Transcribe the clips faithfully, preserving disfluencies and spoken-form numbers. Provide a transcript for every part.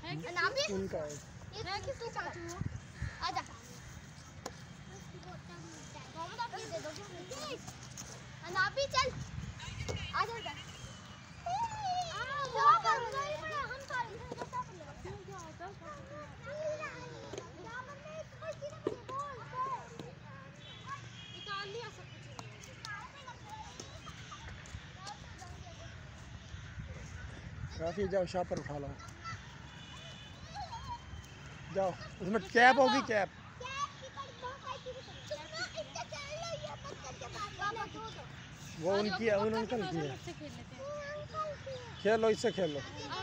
उनका है। ये किसको चाचू हो? आजा। मोहम्मद आप ये दे दो। अनाबी चल। आजा इधर। वो कर नहीं पड़ा हम सारे इधर कैसा कर ले? क्या होता है? निकाल लिया सब कुछ। राफी जाओ शापर उठा लो। जाओ उसमें कैप होगी कैप। वो उनकी है उन अंकल की है। खेलो इससे खेलो।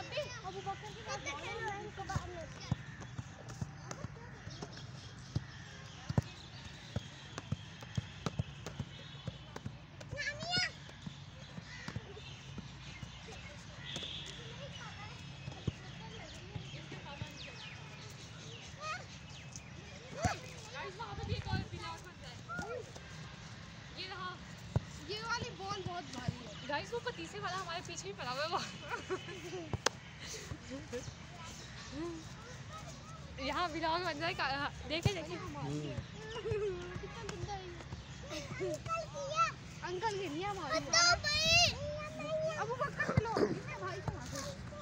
गाइस वो पतीसे वाला हमारे पीछे ही पड़ा हुआ है वो। यहाँ व्लॉग बन जाए देखे देखे। अंकल के लिए हमारे अब वो पकड़ लो भाई को मार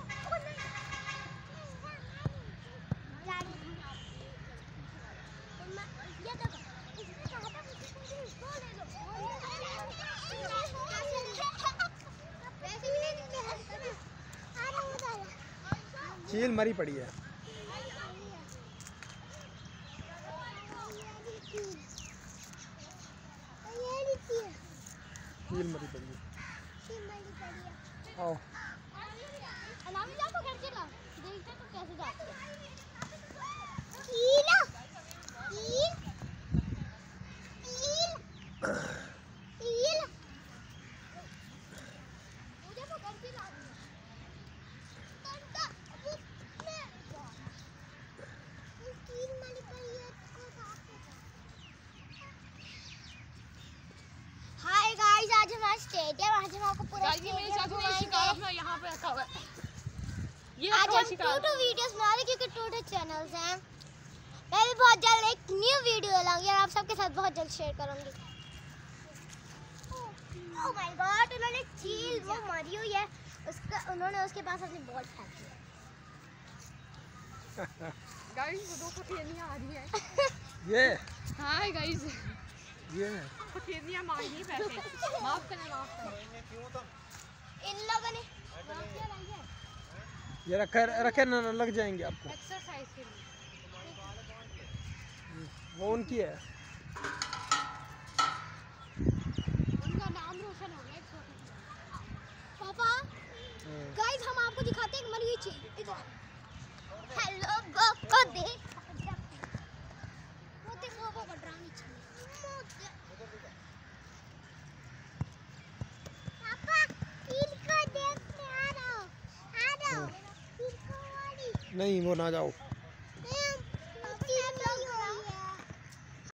चील मरी पड़ी है। चील मरी पड़ी है। आओ अनामी जा पकड़ के ला देखते तो कैसे जाती है। स्टेडियम आज हम आपको पूरा मेरे चाचू ने शिकार अपना यहाँ पे रखा हुआ है। ये आज हम टू टू वीडियोस बना रहे क्योंकि टू टू चैनल्स हैं। मैं भी बहुत जल्द एक न्यू वीडियो लाऊंगी और आप सबके साथ बहुत जल्द शेयर करूंगी। ओह माय गॉड उन्होंने चील वो मरी हुई है उसका उन्होंने उसके पास अपनी बॉल फेंक दी। गाइस वो दो कुटियानियां आ रही हैं। ये हाय गाइस ये कुटियानियां मार रही हैं पैसे। माफ करना माफ करना। इन लोगों ने क्या लाई है? ये रखे रखे ना लग जाएंगे आपको। एक्सरसाइज के लिए वो उनकी है। उनका नाम रोशन हो गया छोटे पापा। गाइस हम आपको दिखाते हैं मरी हुई चील। देखो हेलो गो को देख वो देख वो वो ड्रामी चील। पापा चील को देख के आ रहा हूं आ रहा हूं चील को वाली नहीं वो ना जाओ।